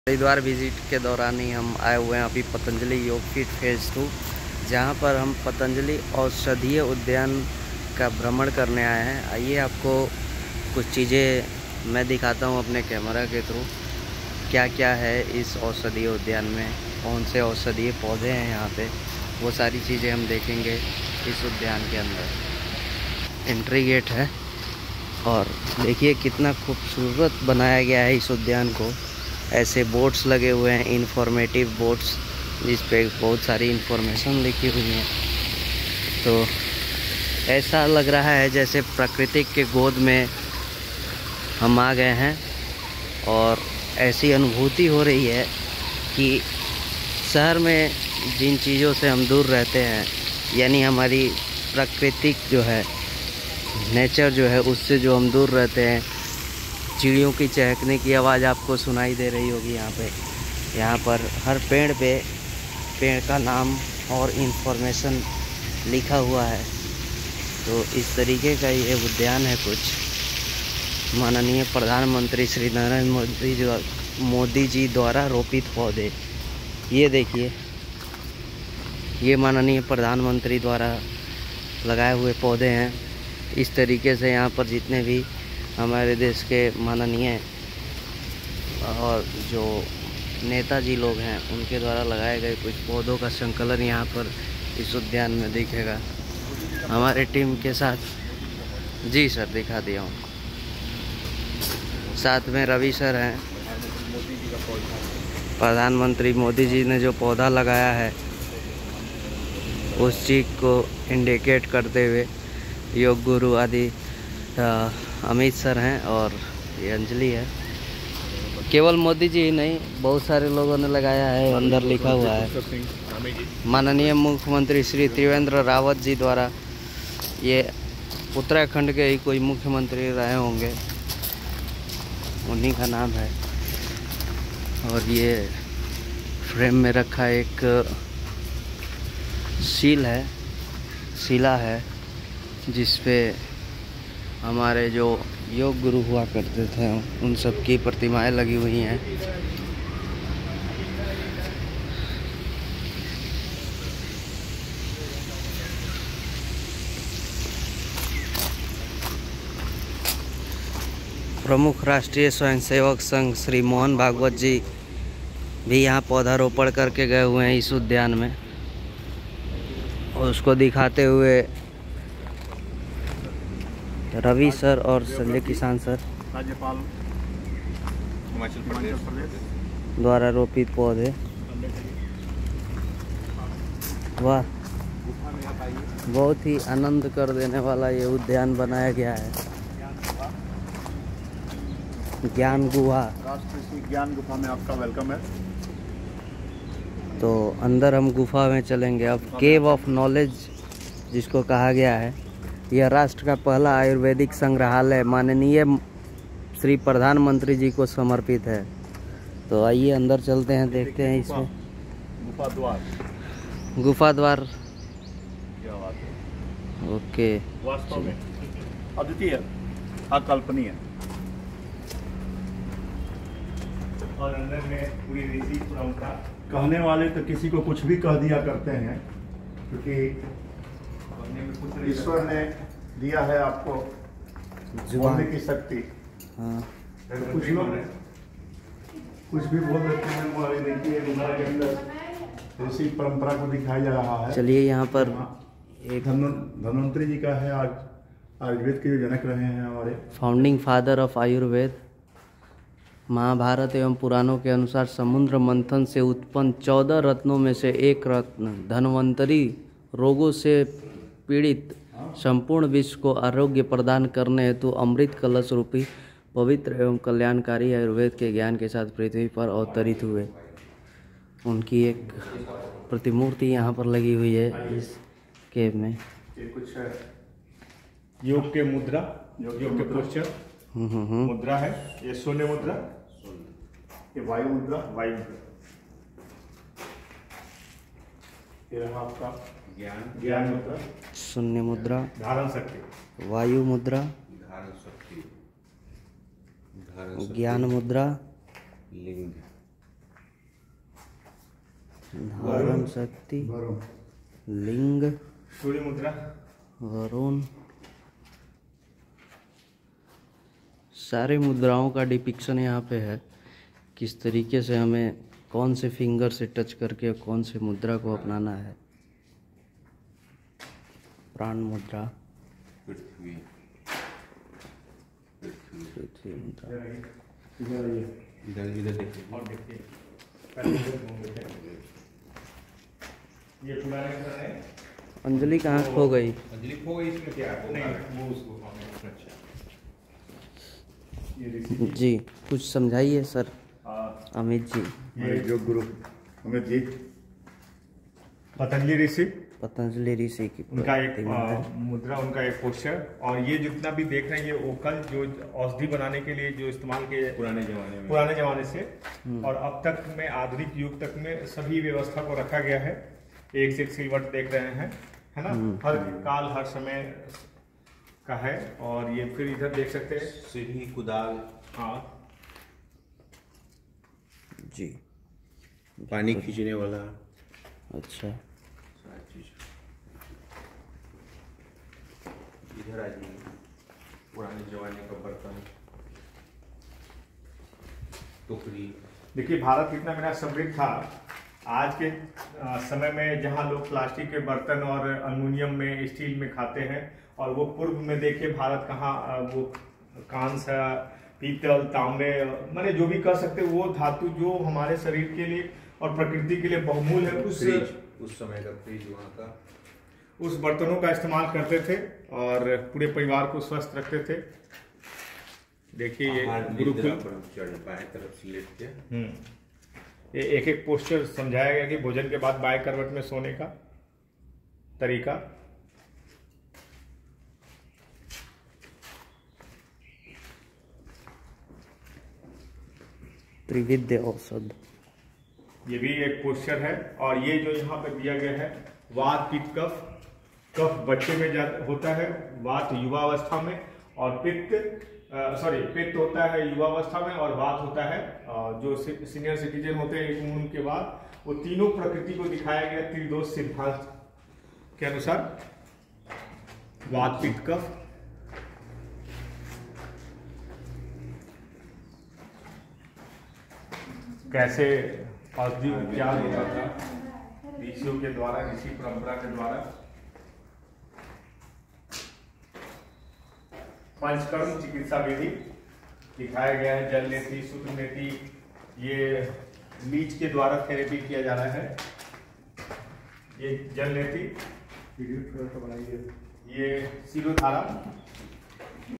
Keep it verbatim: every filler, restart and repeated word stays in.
Haridwar visit के दौरान ही हम आए हुए हैं अभी पतंजलि योग फीट फेज़ टू, जहाँ पर हम पतंजलि औषधीय उद्यान का भ्रमण करने आए हैं। आइए आपको कुछ चीज़ें मैं दिखाता हूँ अपने कैमरा के थ्रू, क्या क्या है इस औषधीय उद्यान में, कौन से औषधीय पौधे हैं यहाँ पे, वो सारी चीज़ें हम देखेंगे इस उद्यान के अंदर। एंट्री गेट है और देखिए कितना खूबसूरत बनाया गया है इस उद्यान को। ऐसे बोर्ड्स लगे हुए हैं, इंफॉर्मेटिव बोर्ड्स, जिस पे बहुत सारी इन्फॉर्मेशन लिखी हुई है। तो ऐसा लग रहा है जैसे प्रकृति के गोद में हम आ गए हैं और ऐसी अनुभूति हो रही है कि शहर में जिन चीज़ों से हम दूर रहते हैं, यानी हमारी प्राकृतिक जो है, नेचर जो है, उससे जो हम दूर रहते हैं। चिड़ियों की चहकने की आवाज़ आपको सुनाई दे रही होगी यहाँ पे। यहाँ पर हर पेड़ पे पेड़ का नाम और इन्फॉर्मेशन लिखा हुआ है। तो इस तरीके का ये उद्यान है कुछ। माननीय प्रधानमंत्री श्री नरेंद्र मोदी जो मोदी जी द्वारा रोपित पौधे, ये देखिए, ये माननीय प्रधानमंत्री द्वारा लगाए हुए पौधे हैं। इस तरीके से यहाँ पर जितने भी हमारे देश के माननीय और जो नेताजी लोग हैं, उनके द्वारा लगाए गए कुछ पौधों का संकलन यहाँ पर इस उद्यान में दिखेगा। हमारे टीम के साथ जी सर दिखा दिया हूँ, साथ में रवि सर हैं। प्रधानमंत्री मोदी जी ने जो पौधा लगाया है उस चीज़ को इंडिकेट करते हुए योग गुरु आदि अमित सर हैं और ये अंजलि है। केवल मोदी जी ही नहीं, बहुत सारे लोगों ने लगाया है। अंदर लिखा हुआ है माननीय मुख्यमंत्री श्री त्रिवेंद्र रावत जी द्वारा। ये उत्तराखंड के ही कोई मुख्यमंत्री रहे होंगे, उन्हीं का नाम है। और ये फ्रेम में रखा एक सील है, शिला है, जिस पे हमारे जो योग गुरु हुआ करते थे उन सब की प्रतिमाएं लगी हुई हैं। प्रमुख राष्ट्रीय स्वयंसेवक संघ श्री मोहन भागवत जी भी यहाँ पौधारोपण करके गए हुए हैं इस उद्यान में, और उसको दिखाते हुए रवि सर और संजय किसान सर राज्यपाल हिमाचल प्रदेश द्वारा रोपित पौधे। वाह, बहुत ही आनंद कर देने वाला ये उद्यान बनाया गया है। ज्ञान गुहा, राष्ट्रीय ज्ञान गुफा में आपका वेलकम है। तो अंदर हम गुफा में चलेंगे अब। केव ऑफ नॉलेज जिसको कहा गया है, यह राष्ट्र का पहला आयुर्वेदिक संग्रहालय माननीय श्री प्रधानमंत्री जी को समर्पित है। तो आइए अंदर चलते हैं, देखते हैं इसमें। गुफा द्वार, गुफा द्वार, क्या बात है। ओके। वास्तव में अद्वितीय, अकल्पनीय। और अंदर में पूरी ऋषि परंपरा। कहने वाले तो किसी को कुछ भी कह दिया करते हैं, क्योंकि ईश्वर ने दिया है आपको बोलने की शक्ति। हाँ, तो कुछ लोग कुछ भी बोल देते हैं। हमारे देखिए गुफा के अंदर ऋषि परंपरा को दिखाया जा रहा है। चलिए यहाँ पर एक धन्वंतरी जी का है, आज आयुर्वेद के जो जनक रहे हैं हमारे, founding father of Ayurveda. Mahabharata एवं पुराणों के अनुसार समुद्र मंथन से उत्पन्न चौदह रत्नों में से एक रत्न धन्वंतरी रोगों से पीड़ित संपूर्ण विश्व को आरोग्य प्रदान करने हेतु अमृत कलश रूपी पवित्र एवं कल्याणकारी आयुर्वेद के ज्ञान के साथ पृथ्वी पर अवतरित हुए। उनकी एक प्रतिमूर्ति यहाँ पर लगी हुई है इस केव में। ये कुछ योग के मुद्रा, योग के पोस्चर मुद्रा है। ये शून्य मुद्रा, ये वायु मुद्रा, वायु ये रहा आपका ज्ञान ज्ञान मुद्रा, शून्य मुद्रा, धारण शक्ति, वायु मुद्रा, धारण शक्ति, ज्ञान मुद्रा, लिंग, धारण शक्ति, लिंग, सूर्य मुद्रा, वरुण, सारे मुद्राओं का डिपिक्शन यहाँ पे है। किस तरीके से हमें कौन से फिंगर से टच करके कौन से मुद्रा को अपनाना है। प्राण मुद्रा, पृथ्वी, पृथ्वी मुद्रा, इधर इधर देखिए और देखिए ये पुराने मुद्रा है। अंजलि कहाँ खो गई? अंजलि खो गई, इसमें क्या है? नहीं वो उसको अच्छा ये ऋषि जी कुछ समझाइए सर। हाँ, अमित जी, ये जो गुरु अमित जी, पतंजलि ऋषि, पतंजलि ऋषि की उनका एक प्रतिमा आ, है। मुद्रा, उनका एक पोस्चर। और ये जितना भी देख रहे हैं ये ओकल जो औषधि बनाने के लिए जो इस्तेमाल किए पुराने जमाने में, पुराने जमाने से और अब तक में आधुनिक युग तक में सभी व्यवस्था को रखा गया है। एक से एक सिलवट देख रहे हैं, है ना, हर काल हर समय का है। और ये फिर इधर देख सकते हैं सीढ़ी, कुदाल, हाँ जी, पानी खींचने वाला, अच्छा सारी चीज। इधर आ जाइए, पुराने जमाने का बर्तन, टोकरी। देखिए भारत कितना मेरा समृद्ध था। आज के आ, समय में जहाँ लोग प्लास्टिक के बर्तन और एल्युमिनियम में, स्टील में खाते हैं, और वो पूर्व में देखिए भारत कहाँ आ, वो कांस, पीतल, तांबे, माने जो भी कह सकते वो धातु जो हमारे शरीर के लिए और प्रकृति के लिए बहुमूल्य है, उस फ्रिज, उस समय का फ्रिज वहाँ का, उस बर्तनों का इस्तेमाल करते थे और पूरे परिवार को स्वस्थ रखते थे। देखिए ये आहार गुरुकुल, निद्रा पर हम चढ़ बाएं तरफ से लेट के। हम्म ये एक एक पोस्चर समझाया गया कि भोजन के बाद बाएं करवट में सोने का तरीका। त्रिविद्य औषध, ये भी एक पोस्चर है। और ये जो यहाँ पे दिया गया है, वात, पित्त, कफ। कफ बच्चे में ज्यादा होता है, वात युवावस्था में, और पित्त सॉरी पित्त होता है युवावस्था में, और वात होता है आ, जो सीनियर सिटीजन होते हैं एक उम्र के बाद। वो तीनों प्रकृति को दिखाया गया त्रिदोष सिद्धांत के अनुसार, वात, पित्त, कफ। कैसे औषधि उपचार होता था ऋषियों के द्वारा, ऋषि परंपरा के द्वारा। पंचकर्म चिकित्सा विधि दिखाया गया है। जल नेति, सूत्र नेति, ये लीच के द्वारा थेरेपी किया जा रहा है। ये जल नेति, ये शिरोधारा,